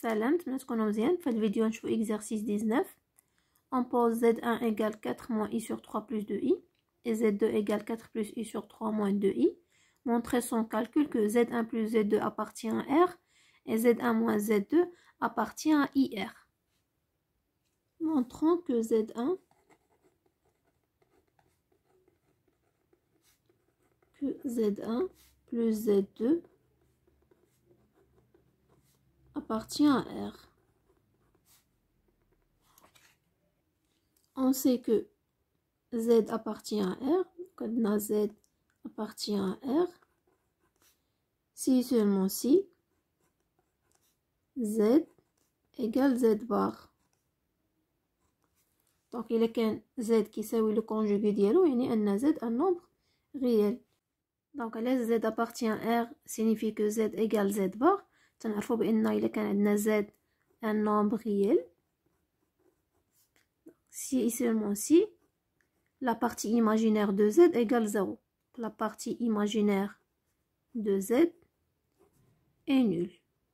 سلامت بنات تكونوا مزيان. في الفيديو نشوفوا exercice 19. On pose Z1 égale 4 moins I sur 3 plus 2I et Z2 égale 4 plus I sur 3 moins 2I. Montrez son calcul que Z1 plus Z2 appartient à R et Z1 moins Z2 appartient à IR. Montrons que Z1 plus Z2 appartient à R. On sait que Z appartient à R, quand Z appartient à R, si seulement si Z égale Z bar. Donc il est qu'un Z qui s'appelle le conjugué dialo, il y a un Z un nombre réel. Donc là Z appartient à R signifie que Z égale Z bar. تنعرفوا بأن إلا كان عندنا Z un nombre réel, si et seulement si la partie imaginaire de Z égale 0. La partie imaginaire de Z est nulle.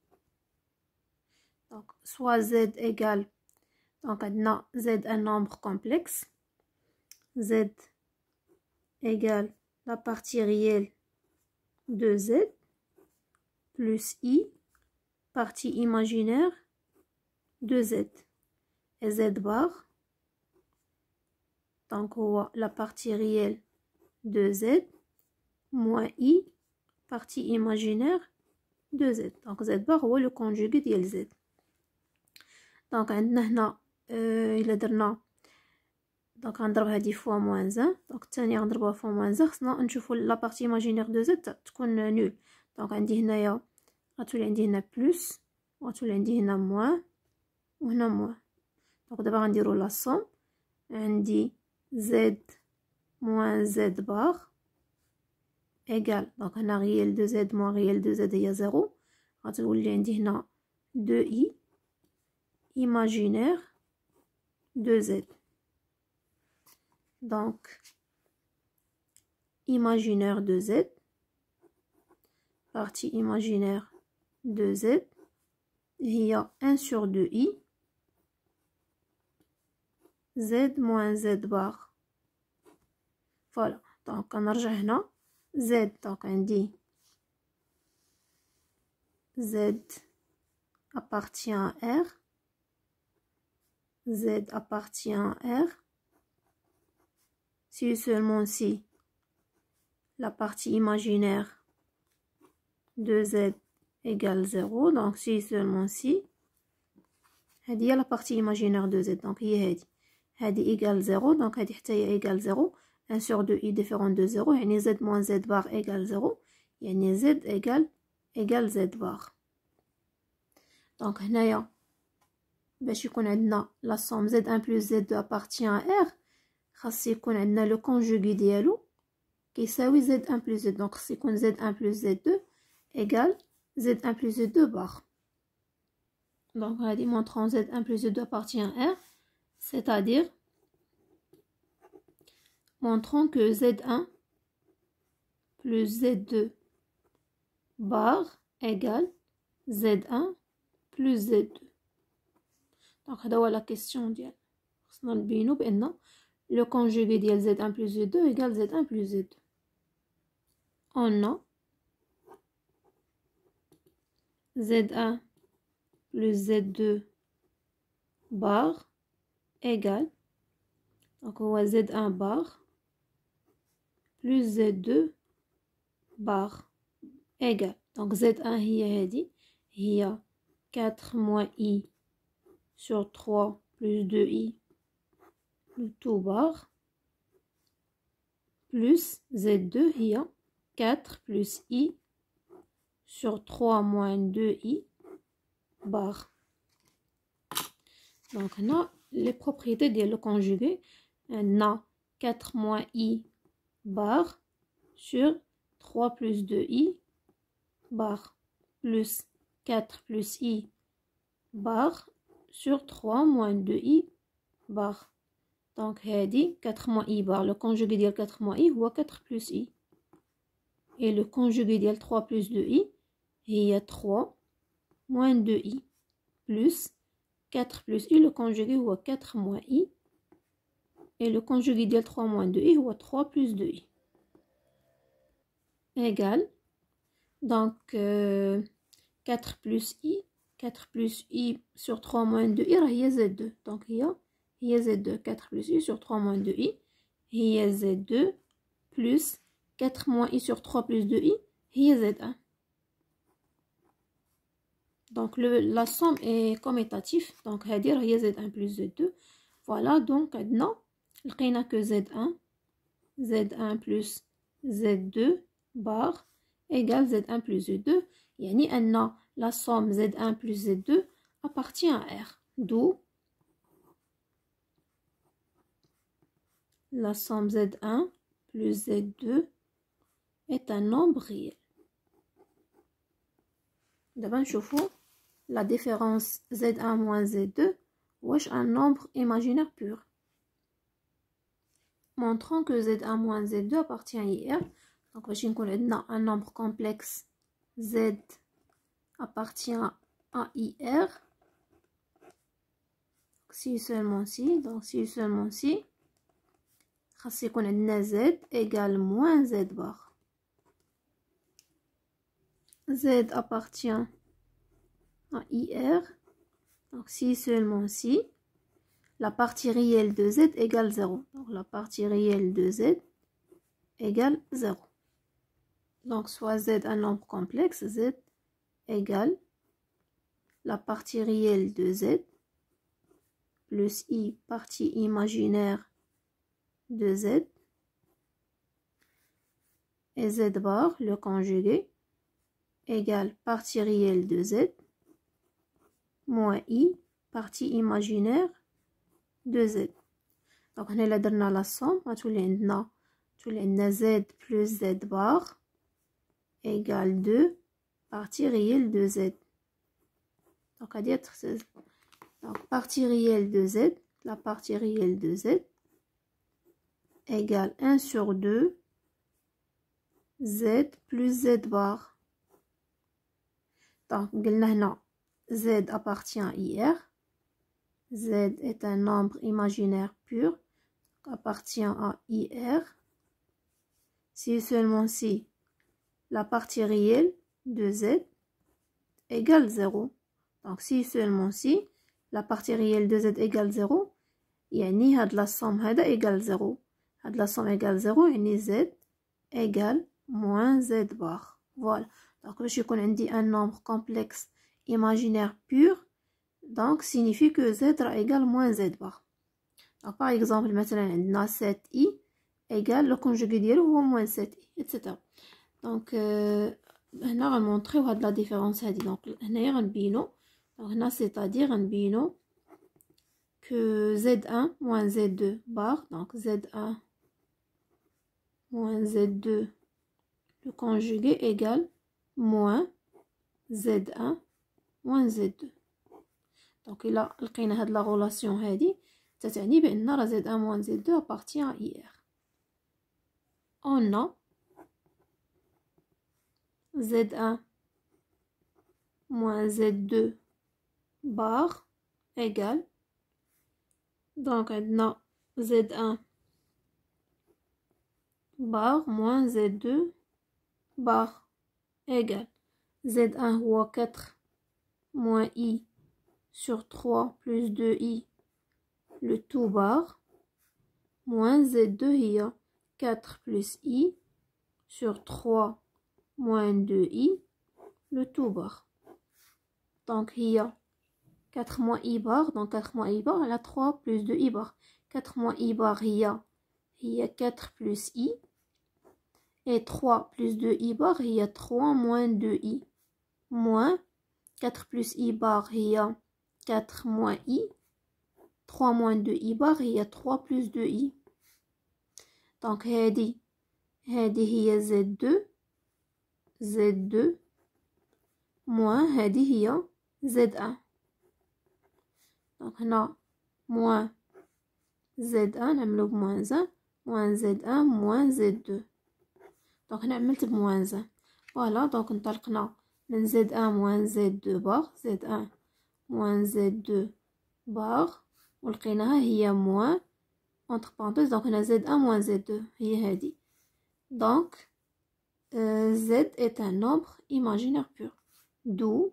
Donc soit Z égale, donc عندنا Z un nombre complexe, Z égale la partie réelle de Z plus I partie imaginaire de Z et Z bar, donc la partie réelle de Z moins I partie imaginaire de Z. Donc Z bar هو le conjugué ديال Z. donc عندنا هنا إلا درنا دونك غنضرب هادي فوا موان زان، دونك الثانية غنضربوها فوا موان زان. خصنا نشوفو لا بارتي ايماجينير دو زد تكون نول. دونك عندي هنايا غتولي عندي هنا بلس وغتولي عندي هنا موان وهنا موان. دونك دابا غنديرو لا صوم، عندي زد موان زد بار ايكال، دونك هنا ريال دو زد موان ريال دو زد هي زيرو، غتولي عندي هنا دو اي imaginaire de Z. Donc, imaginaire de Z, partie imaginaire de Z, il y a 1 sur 2i, Z moins Z bar. Voilà, donc on a Z, donc on dit Z appartient à R, Z appartient à R, si seulement si la partie imaginaire de Z égale 0. donc si seulement si هذه هي la partie imaginaire de Z، donc هي هذه égale 0، donc هذه حتى هي égale 0. 1 sur 2 i différent de 0 يعني Z moins Z bar égale 0، يعني Z égale Z bar. donc هنايا باش يكون عندنا لا somme Z1 plus Z2 appartient à R، خاص يكون عندنا لو كونجوغي ديالو كيساوي Z1 plus Z، donc خاص يكون Z1 plus Z2 égale Z1 plus Z2 bar. donc هادي montrons Z1 plus Z2 appartient à R, c'est-à-dire montrons que Z1 plus Z2 bar égale Z1 plus Z2. donc هذا هو لا كيسيون ديال خصنا نبينو بان لو كونجوغي ديال Z1 plus Z2 égale Z1 plus Z2. on a Z1 plus Z2 bar égale, donc هو Z1 bar plus Z2 bar égale, donc Z1 هي هادي هي 4 moins I sur 3 plus 2i le tout bar plus Z2 هي 4 plus I sur 3 moins 2i bar. donc هنا les propriétés ديال le conjugué، عندنا 4 moins I bar sur 3 plus 2i bar plus 4 plus I bar sur 3 moins 2i bar. donc هادي 4 moins I bar، le conjugué ديال 4 moins I هو 4 plus I et le conjugué ديال 3 plus 2i هي 3 moins 2i. plus 4 plus i. Le conjugué هو 4 moins i. Et le conjugué ديال 3 moins 2i هو 3 plus 2i. Égale. Donc 4 plus i. 4 plus i sur 3 moins 2i هي z2. Donc هي z2. 4 plus i sur 3 moins 2i هي z2 plus 4 moins i sur 3 plus 2i هي z1. Donc la somme est commutative. Donc هادي هي z1 plus z2. Voilà, donc عندنا لقينا que z1 plus z2 bar égale z1 plus z2. يعني أن la somme z1 plus z2 appartient à R. D'où la somme z1 plus z2 est un nombre réel. D'abord نشوفوا la différence z1 moins z2 wesh un nombre imaginaire pur. Montrons que z1 moins z2 appartient à IR. Donc باش نكون عندنا un nombre complexe z appartient à IR. Si seulement si, donc si seulement si خاص يكون عندنا z égale moins z bar. Z appartient à IR. Donc si seulement si la partie réelle de z égale 0. Donc la partie réelle de z égale 0. Donc soit z un nombre complexe, z égale la partie réelle de z plus i partie imaginaire de z et z bar, le conjugué, égale partie réelle de z moins i partie imaginaire de z. Donc on a درنا la somme غتولي عندنا z plus z bar égale 2 partie réelle de z. Donc à dire donc partie réelle de z, la partie réelle de z égale 1 sur 2 z plus z bar. Donc قلنا هنا z appartient à IR. Z est un nombre imaginaire pur, appartient à IR. Si seulement si la partie réelle de z égale 0. Donc si seulement si la partie réelle de z égale 0, يعني هاد la somme هذا égale 0. هاد la somme égale 0 يعني z égale moins z bar. Voilà. Donc باش يكون عندي un nombre complexe imaginaire pur, donc signifie que z égale moins z bar. Donc par exemple مثلا عندنا 7i égale le conjugué ديالو هو moins 7i, etc. Donc هنا غنمونطريو هاد la différence هادي. Donc هنايا غنبينو. Donc هنا c'est-à-dire غنبينو que z1 moins z2 bar, donc z1 moins z2 le conjugué égale moins z1 moins z2. Donc إلا لقينا هاد la relation هادي تتعني بأن راه z1 moins z2 appartient à IR. On a z1 moins z2 bar égale, donc عندنا z1 bar moins z2 bar égale z1 هو 4 moins i sur 3 plus 2i le tout bar moins z2 هي 4 plus i sur 3 moins 2i le tout bar. Donc هي 4 moins i bar, donc 4 moins i bar elle a 3 plus 2i bar. 4 moins i bar هي 4 plus i et 3 plus 2i bar هي 3 moins 2i moins 4 plus i bar هي 4 moins i, 3 moins 2i bar هي 3 plus 2i. Donc هذه هي z2 moins هذه هي z1. Donc هنا moins z1 نعملو بموان 1 moins z1 moins z2. Donc هنا عملت بموان 1. Voilà, donc انطلقنا من z1 moins z2 bar, z1 moins Z2 bar ولقيناها هي moins entre parenthèses donc on a Z1 moins Z2 هي هذه donc Z est un nombre imaginaire pur d'où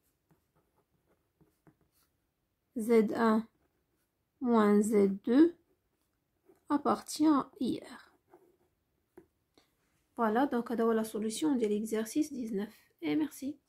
Z1 moins Z2 appartient à IR. Voilà, donc هذا هو la solution de l'exercice 19 et merci.